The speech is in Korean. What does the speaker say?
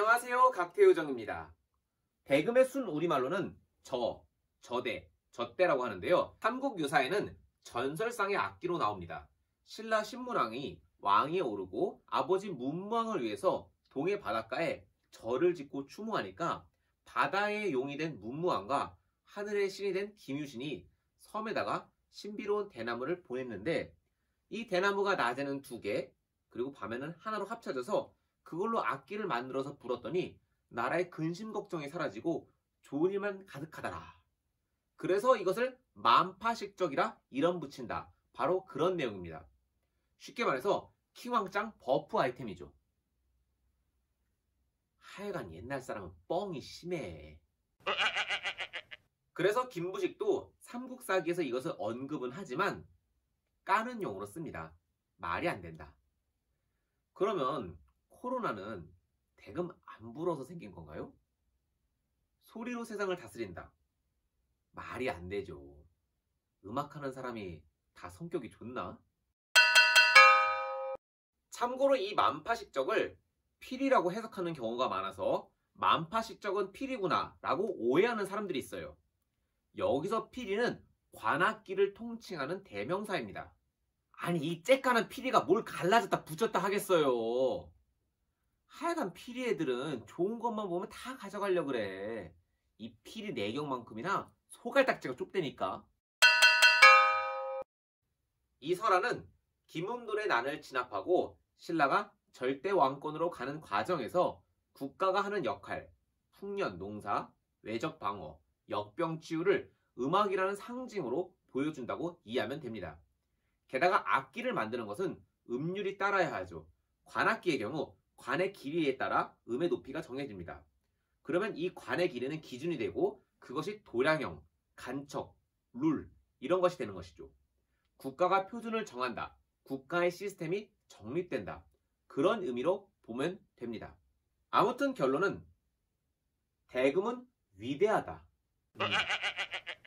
안녕하세요. 각태요정입니다. 대금의 순 우리말로는 저대, 젖대라고 하는데요. 삼국 유사에는 전설상의 악기로 나옵니다. 신라 신문왕이 왕위에 오르고 아버지 문무왕을 위해서 동해 바닷가에 절을 짓고 추모하니까 바다의 용이 된 문무왕과 하늘의 신이 된 김유신이 섬에다가 신비로운 대나무를 보냈는데 이 대나무가 낮에는 2개 그리고 밤에는 하나로 합쳐져서 그걸로 악기를 만들어서 불었더니 나라의 근심 걱정이 사라지고 좋은 일만 가득하더라. 그래서 이것을 만파식적이라 이름 붙인다. 바로 그런 내용입니다. 쉽게 말해서 킹왕짱 버프 아이템이죠. 하여간 옛날 사람은 뻥이 심해. 그래서 김부식도 삼국사기에서 이것을 언급은 하지만 까는 용어로 씁니다. 말이 안 된다. 그러면 코로나는 대금 안 불어서 생긴 건가요? 소리로 세상을 다스린다. 말이 안 되죠. 음악하는 사람이 다 성격이 좋나? 참고로 이 만파식적을 필이라고 해석하는 경우가 많아서 만파식적은 필이구나 라고 오해하는 사람들이 있어요. 여기서 필이는 관악기를 통칭하는 대명사입니다. 아니 이 째까는 필이가 뭘 갈라졌다 붙였다 하겠어요. 하여간 필이 애들은 좋은 것만 보면 다 가져가려고 그래. 이 필이 내경만큼이나 소갈딱지가 좁다니까. 이 설화는 김음돌의 난을 진압하고 신라가 절대 왕권으로 가는 과정에서 국가가 하는 역할, 풍년, 농사, 외적 방어, 역병 치유를 음악이라는 상징으로 보여준다고 이해하면 됩니다. 게다가 악기를 만드는 것은 음률이 따라야 하죠. 관악기의 경우 관의 길이에 따라 음의 높이가 정해집니다. 그러면 이 관의 길이는 기준이 되고 그것이 도량형, 간척, 룰 이런 것이 되는 것이죠. 국가가 표준을 정한다. 국가의 시스템이 정립된다. 그런 의미로 보면 됩니다. 아무튼 결론은 대금은 위대하다.